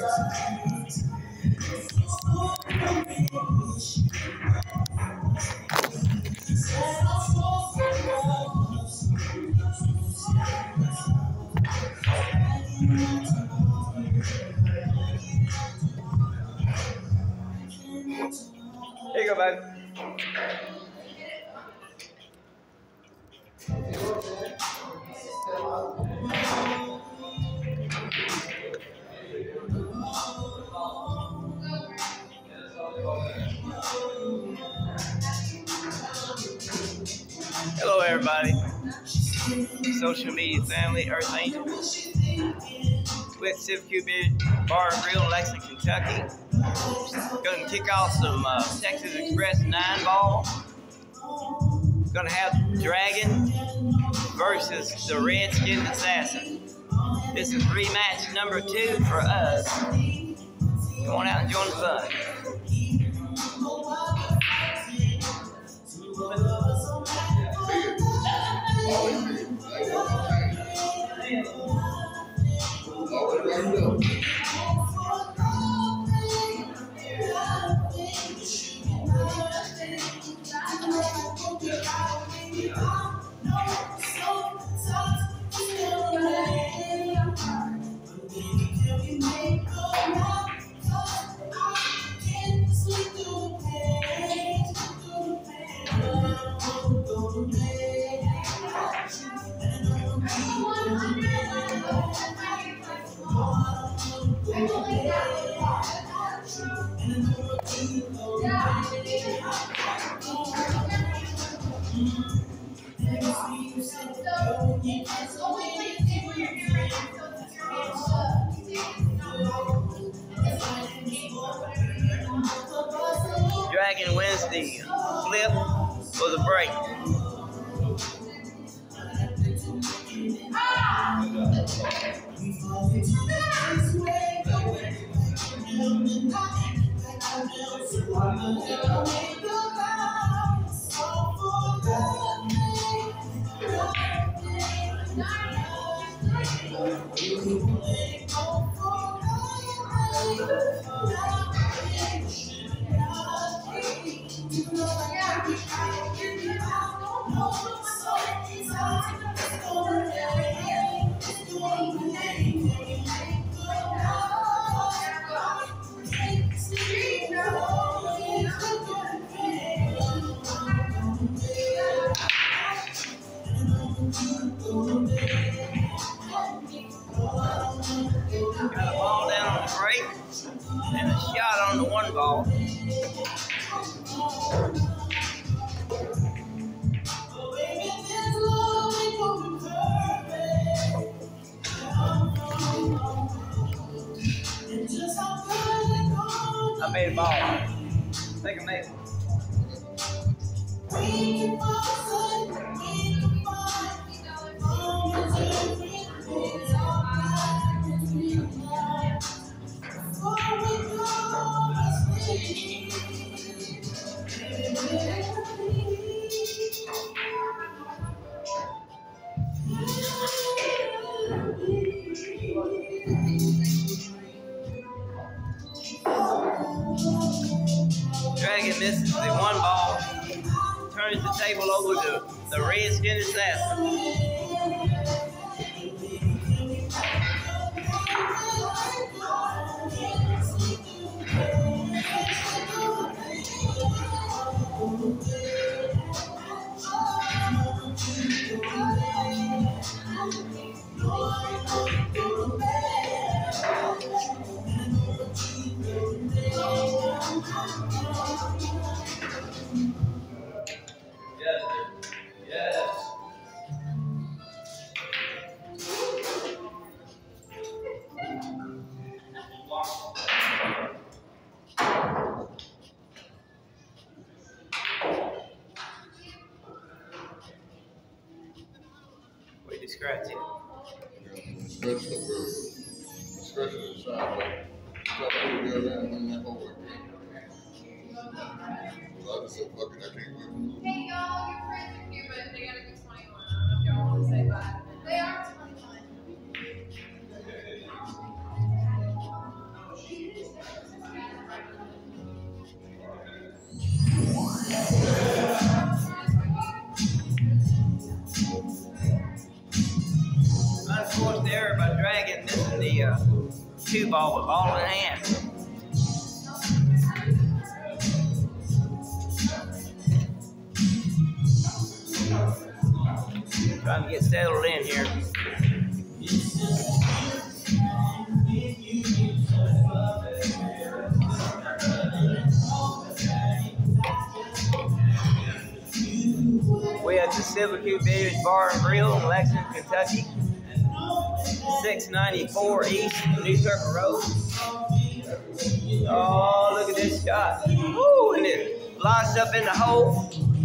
Here you go, bud. Hello, everybody. Social media family, Earth Angel. With Civic Beard Bar and Grill in Lexington, Kentucky. Going to kick off some Texas Express 9-ball. Going to have Dragon versus the Red-Skinned Assassin. This is rematch number 2 for us. Come on out and join the fun. Dragon wins the flip for the break. Got a ball down on the break and a shot on the 1-ball. I made a ball. I think I made one. Dragon misses the 1-ball, turns the table over to the Red-Skinned Assassin. Wait to scratch it. Scratch the side. Try to go down and that over again. I just said, fuck it, I can't wait. Hey y'all, your friends are here, but they gotta be 21. I don't know if y'all want to say bye. They are 21. 2 ball with ball in hand. Trying to get settled in here. We at the Silvercue Billiards Bar and Grill in Lexington, Kentucky. 694 East New Circle Road. Oh, look at this shot. Woo, and it lodged up in the hole.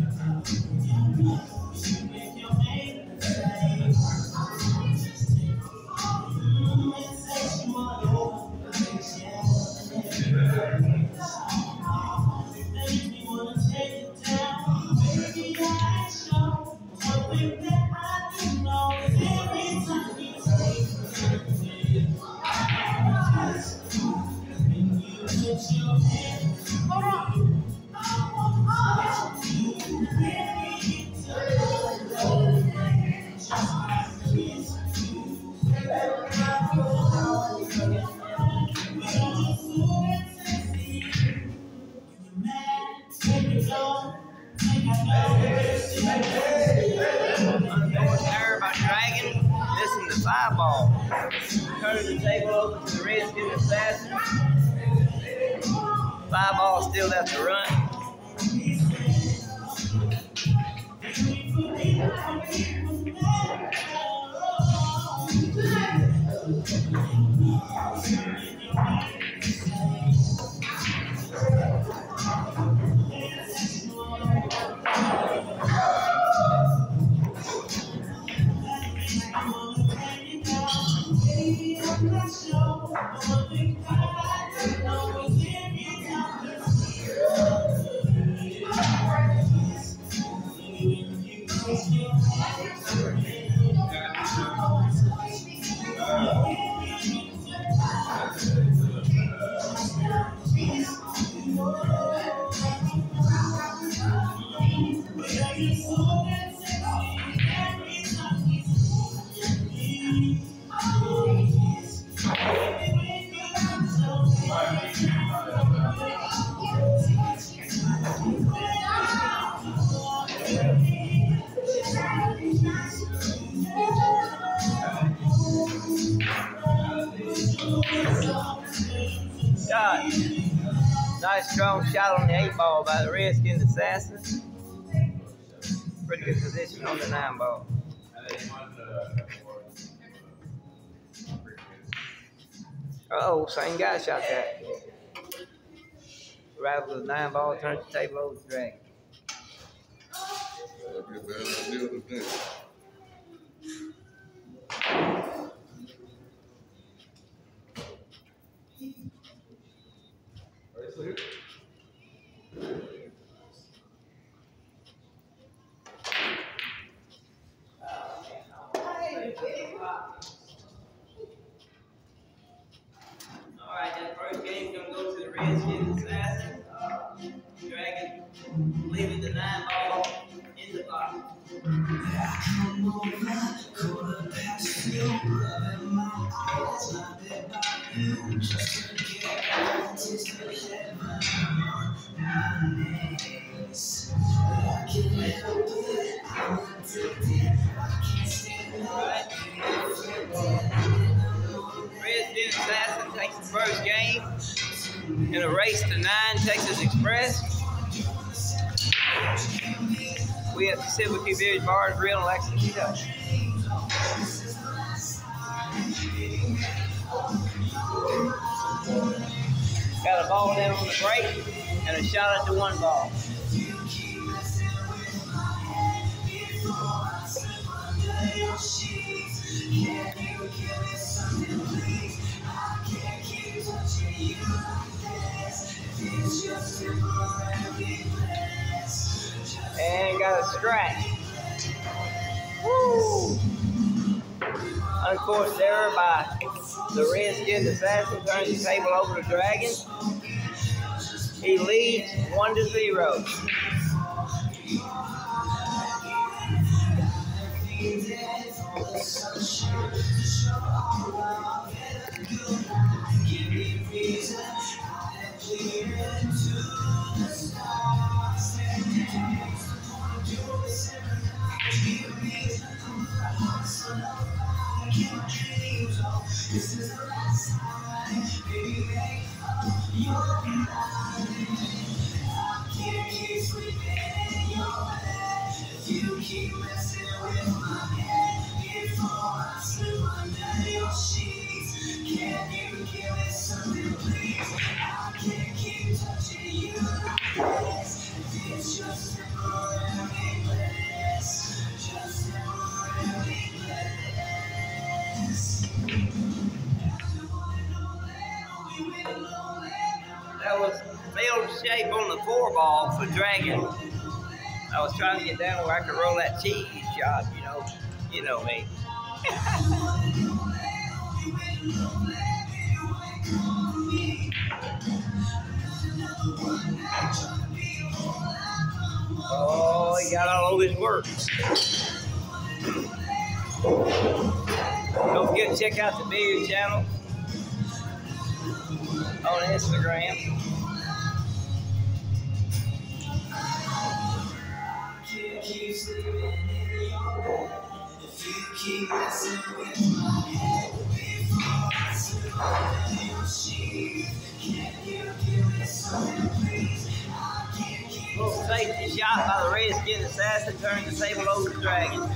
There by Dragon, missing the 5 ball. Turning the table over to the Redskin Assassin. 5 ball still left to run. Shot. Nice strong shot on the 8 ball by the Redskin Assassin. Pretty good position on the 9 ball. Uh-oh, same guy shot that. Right with the 9 ball, turns the table over to Dragon. That'd be a bad idea today. Alright, that first game's gonna go to the Redskin Assassin. Dragon leaving the 9 ball in the pocket. Redskin Assassin takes the first game in a race to 9 Texas Express. We at the Silvercue Billiards Bar and Grill in Lexington, Kentucky. Got a ball down on the break and a shot at the 1 ball. And got a scratch. Woo! Unforced error by the Redskin Assassin, turns the table over to Dragon. He leads 1-0. That was failed shape on the 4-ball for Dragon. I was trying to get down where I could roll that cheese shot, you know. You know me. Oh, he got all of his work. Don't forget to check out the video channel on Instagram. Little safety shot by the Redskin assassin turned the table over to Dragon.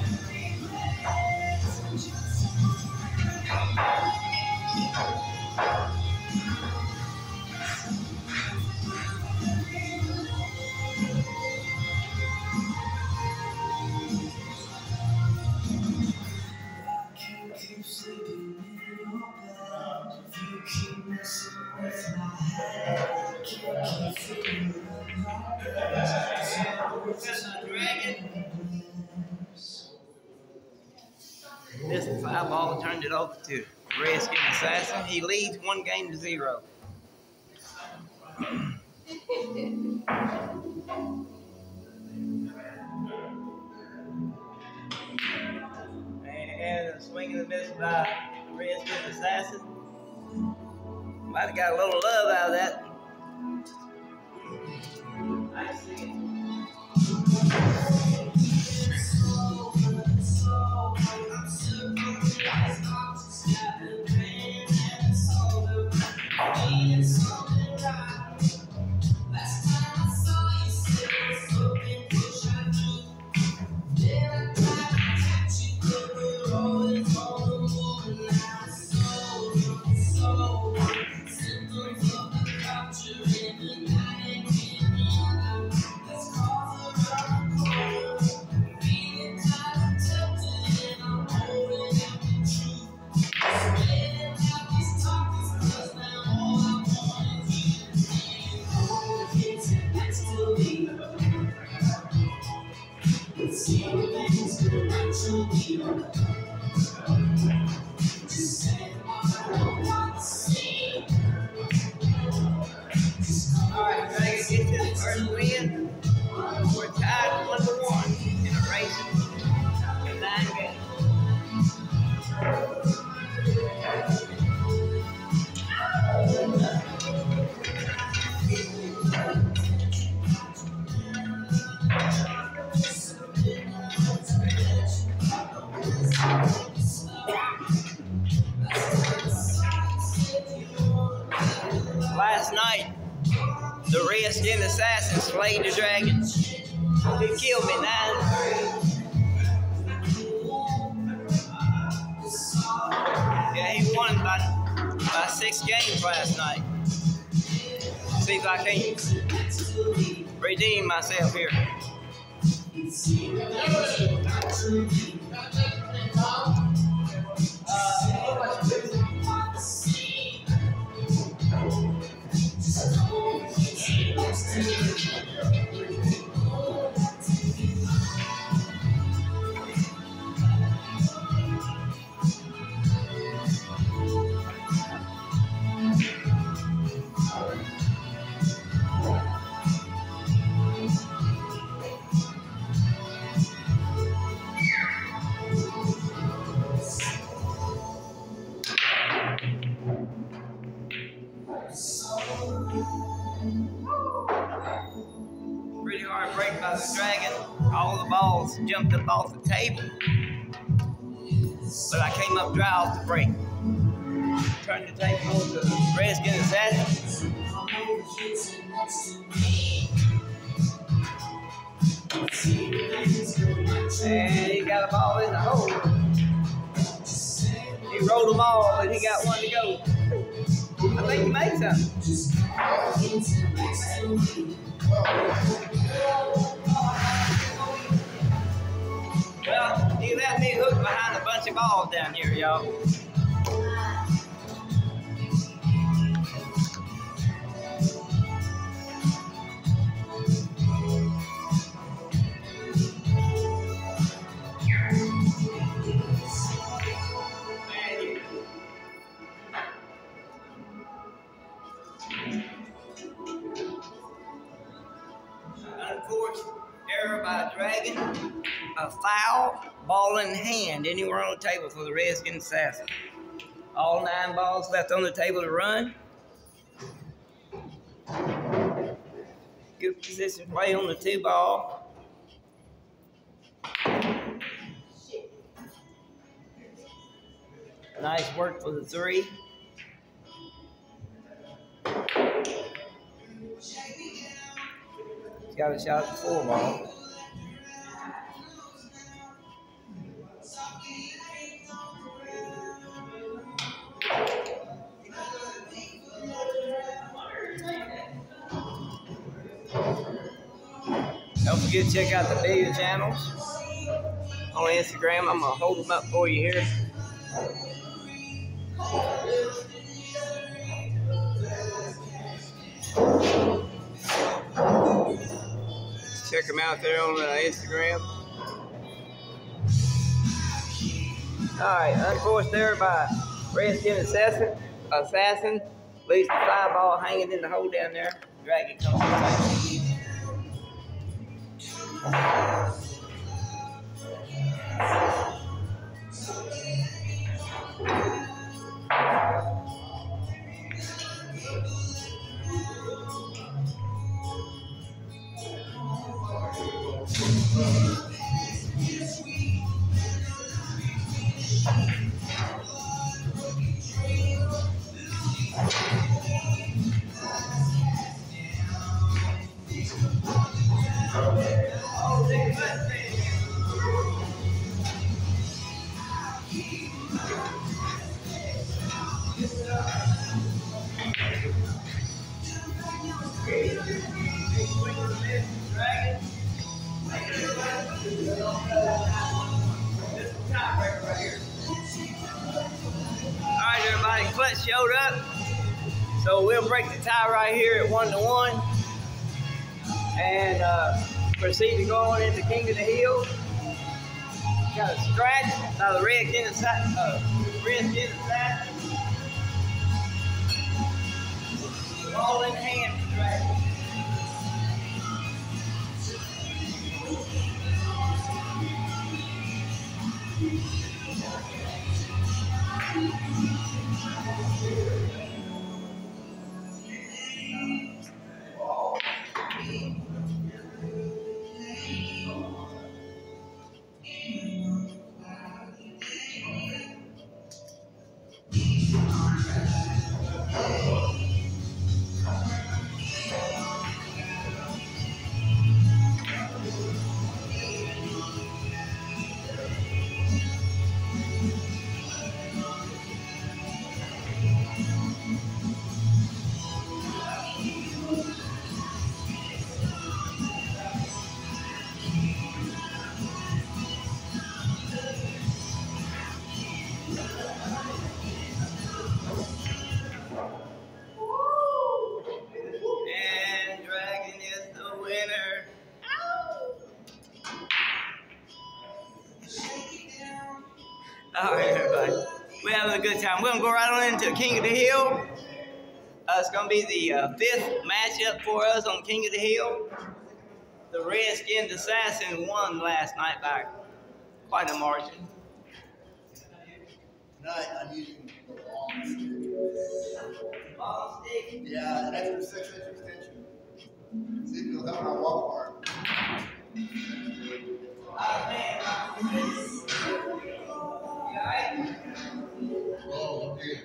This 5-ball turned it over to Redskin Assassin. He leads 1-0. And a swing and a miss by Redskin Assassin. Might have got a little love out of that. I see it. Alright, trying to get this first win. We're tied 1-1 in a race in 9 games. Last night, the Redskin Assassin slayed the Dragon. He killed me 9-3. Yeah, he won by 6 games last night. See if I can redeem myself here. was dragging, all the balls jumped up off the table. But I came up dry off the break. Turned the table over to the Redskin Assassin. And he got a ball in the hole. He rolled them all, but he got one to go. I think he made something. Well, he left me hooked behind a bunch of balls down here, y'all. Unforced error by dragging a foul ball in hand anywhere on the table for the Redskin Assassin. All 9 balls left on the table to run. Good position play on the 2 ball. Nice work for the 3. He's got a shot at the 4 ball. Don't forget to check out the video channels on Instagram. I'm going to hold them up for you here. Check them out there on Instagram. Alright, unforced there by Redskin Assassin. Leaves the 5 ball hanging in the hole down there. Dragon comes to the Alright everybody, Clutch showed up. So we'll break the tie right here at 1-1. And proceed to go on into King of the Hill. Got a scratch by the Redskin Assassin. Ball in hand, Dragon. All right, everybody. We're having a good time. We're going to go right on into King of the Hill. It's going to be the 5th matchup for us on King of the Hill. The Redskin Assassin won last night by quite a margin. Tonight, I'm using the long stick. Long stick? Yeah, an extra 6-inch extension. See if it'll help my walk part. Oh, okay.